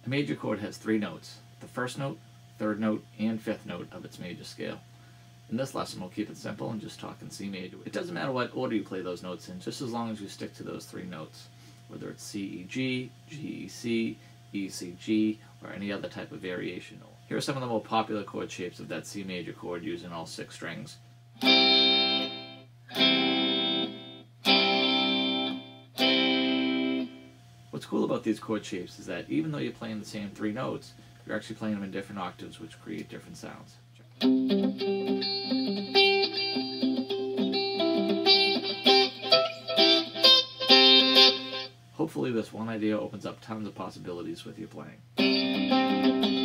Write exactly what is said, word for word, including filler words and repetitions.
A major chord has three notes: the first note, third note, and fifth note of its major scale. In this lesson, we'll keep it simple and just talk in C major. It doesn't matter what order you play those notes in, just as long as you stick to those three notes, whether it's C E G, G E C, E C G, or any other type of variation. Here are some of the more popular chord shapes of that C major chord using all six strings. What's cool about these chord shapes is that even though you're playing the same three notes, you're actually playing them in different octaves, which create different sounds. Hopefully this one idea opens up tons of possibilities with your playing.